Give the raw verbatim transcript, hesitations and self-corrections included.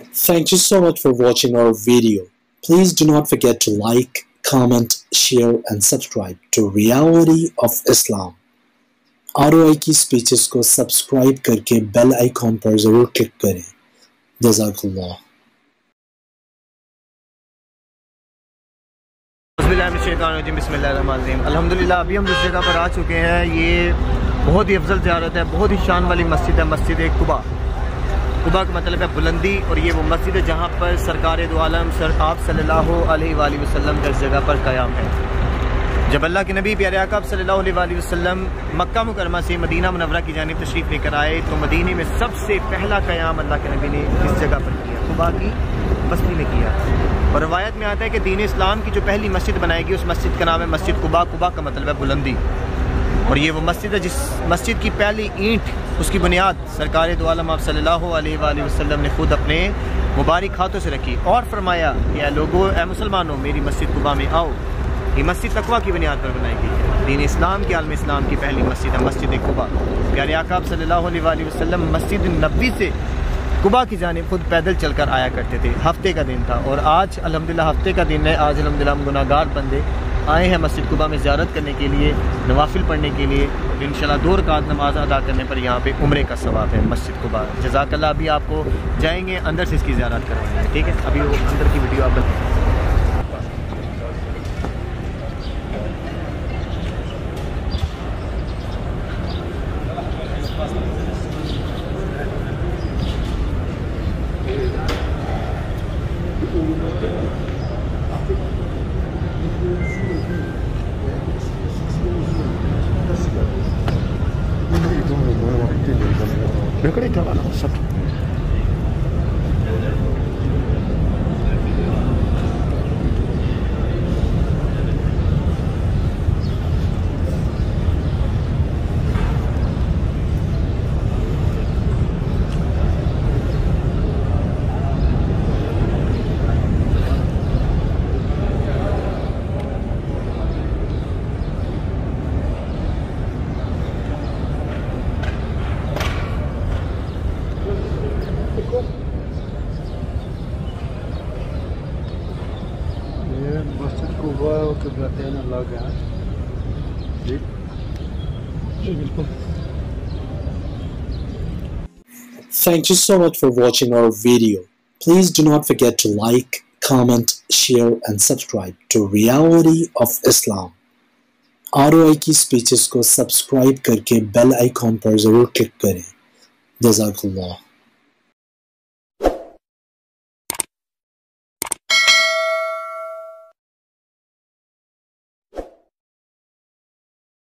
Thank you so much for watching our video. Please do not forget to like, comment, share and subscribe to Reality of Islam. R O I की speeches को subscribe करके bell icon पर जरूर click करें। जज़ाकल्लाह। बिस्मिल्लाहिर्रहमानिर्रहीम। अल्हम्दुलिल्लाह अभी हम जिस जगह पर आ चुके हैं ये बहुत ही अफजल ज़ियारत है, बहुत ही शान वाली मस्जिद है, मस्जिद कुबा। कुबा का मतलब है बुलंदी, और ये वो मस्जिद है जहाँ पर सरकार दो आलम सर आप सल्लल्लाहु अलैहि वसल्लम का इस जगह पर क़याम है। जब अल्लाह के नबी प्यारे आका सल्लल्लाहु अलैहि वसल्लम मक्का मुकरमा से मदीना मुनव्वरा की जानिब तशरीफ़ लेकर आए तो मदीने में सबसे पहला क़याम अल्लाह के नबी ने इस जगह पर किया, कुबा की बस्ती में किया। और रवायत में आता है कि दीन इस्लाम की जो पहली मस्जिद बनाएगी उस मस्जिद का नाम है मस्जिद कुबा। कुबा का मतलब है बुलंदी, और ये वो मस्जिद है जिस मस्जिद की पहली ईंट, उसकी बुनियाद सरकार दो आलम आप सल्लल्लाहु अलैहि वसल्लम ने खुद अपने मुबारक हाथों से रखी और फरमाया कि ऐ लोगो, ऐ मुसलमानों, मेरी मस्जिद कुबा में आओ। ये मस्जिद तकवा की बुनियाद पर बनाई गई है। दीन इस्लाम के आलम इस्लाम की पहली मस्जिद है मस्जिद कुबा। प्यारे आका सल्लल्लाहु अलैहि वसल्लम मस्जिद नबी से कुबा की जानिब खुद पैदल चलकर आया करते थे। हफ्ते का दिन था और आज अल्हम्दुलिल्लाह हफ्ते का दिन है। आज अल्हम्दुलिल्लाह हम गुनाहगार बंदे आए हैं मस्जिद कुबा में ज़ियारत करने के लिए, नवाफिल पढ़ने के लिए। इंशाल्लाह दो रकात नमाज अदा करने पर यहाँ पे उम्रे का सवाब है मस्जिद कुबा। जज़ाकल्लाह। अभी आपको जाएंगे अंदर से इसकी ज़ियारत करवाएंगे, ठीक है। अभी वो अंदर की वीडियो आप बताएँ। Thank you so much for watching our video. Please do not forget to like, comment, share and subscribe to Reality of Islam. R O I की स्पीचेस को सब्सक्राइब करके बेल आइकॉन पर जरूर क्लिक करें। जज़ाकल्लाह।